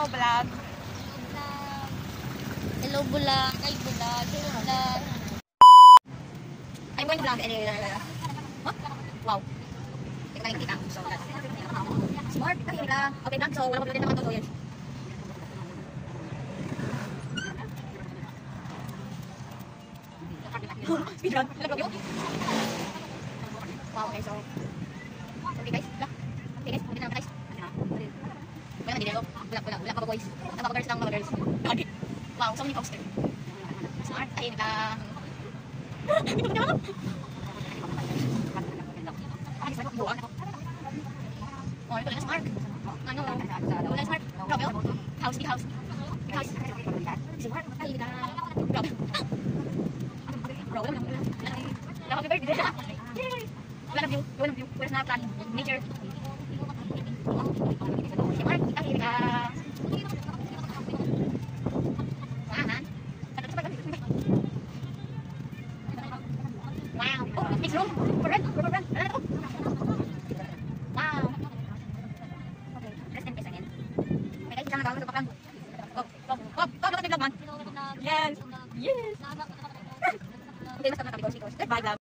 vlog. Hello bulag. Ay bulag. Hello bulag. I'm going to vlog anyway. What? Wow. Hindi ko nakikita. So, smart. Ay, yun lang. Okay lang. So, wala ko din naman ito. Yan. Speedrun. Wow, okay. So, okay guys. Okay guys. Hindi na guys. Wala na dinero. Wala mga boys. Mga girls lang, mga girls. Wow, so many poster. Smart. Ay, yun lang. Hindi ko na. Oh, ito na smart. Ano? Wala smart. Grabe. House, big house. Big house. Smart. Ay, ito na. Grabe. Grabe. Happy birthday. Wala view. Wala view. Where's na plan? Nature. Smart. Ay, ito na. Wow. Oh, next room. Run. Wow. Okay, rest in peace again. Okay guys, jangan tahu kan. Look at the vlog man. Yes. Okay, mas kami kami. Bye vlog.